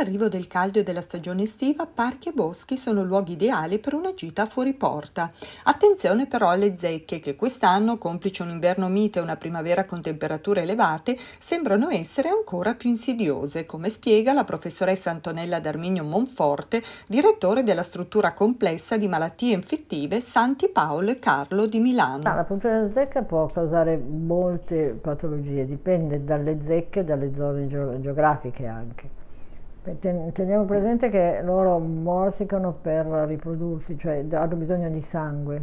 l'arrivo del caldo e della stagione estiva, parchi e boschi sono luoghi ideali per una gita fuori porta. Attenzione però alle zecche che quest'anno, complice un inverno mite e una primavera con temperature elevate, sembrano essere ancora più insidiose, come spiega la professoressa Antonella D'Arminio Monforte, direttore della struttura complessa di malattie infettive Santi Paolo e Carlo di Milano. La puntura della zecca può causare molte patologie, dipende dalle zecche e dalle zone geografiche anche. Teniamo presente che loro morsicano per riprodursi, cioè hanno bisogno di sangue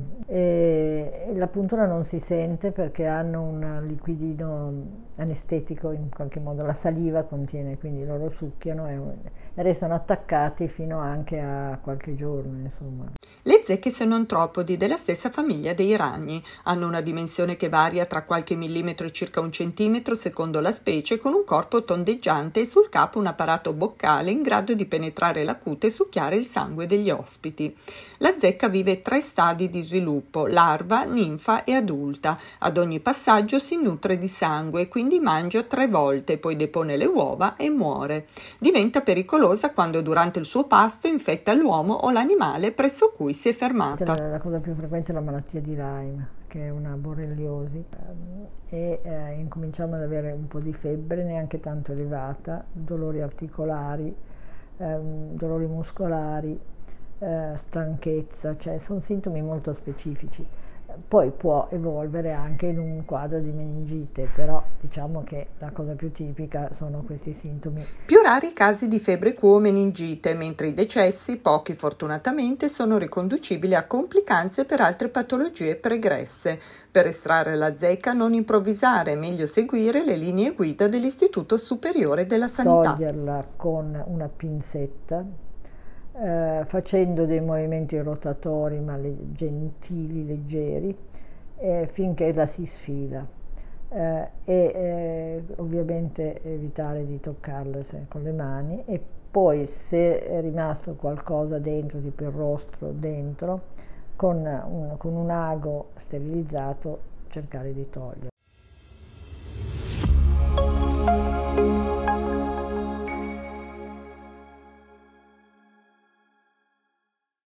e la puntura non si sente perché hanno un liquidino anestetico in qualche modo, la saliva contiene, quindi loro succhiano e restano attaccati fino anche a qualche giorno, insomma. Le zecche sono antropodi della stessa famiglia dei ragni, hanno una dimensione che varia tra qualche millimetro e circa 1 centimetro secondo la specie, con un corpo tondeggiante e sul capo un apparato boccale in grado di penetrare la cute e succhiare il sangue degli ospiti. La zecca vive 3 stadi di sviluppo: larva, ninfa e adulta. Ad ogni passaggio si nutre di sangue, quindi mangia 3 volte, poi depone le uova e muore. Diventa pericolosa quando durante il suo pasto infetta l'uomo o l'animale presso cui si è fermata. La cosa più frequente è la malattia di Lyme, che è una borreliosi, e incominciamo ad avere un po' di febbre, neanche tanto elevata, dolori articolari, dolori muscolari, stanchezza, cioè sono sintomi molto specifici. Poi può evolvere anche in un quadro di meningite, però diciamo che la cosa più tipica sono questi sintomi. Più rari i casi di febbre o meningite, mentre i decessi, pochi fortunatamente, sono riconducibili a complicanze per altre patologie pregresse. Per estrarre la zecca non improvvisare, è meglio seguire le linee guida dell'Istituto Superiore della Sanità. Toglierla con una pinzetta, facendo dei movimenti rotatori ma gentili, leggeri, finché la si sfila, ovviamente evitare di toccarla con le mani, e poi se è rimasto qualcosa dentro, tipo il rostro dentro, con un ago sterilizzato cercare di toglierlo.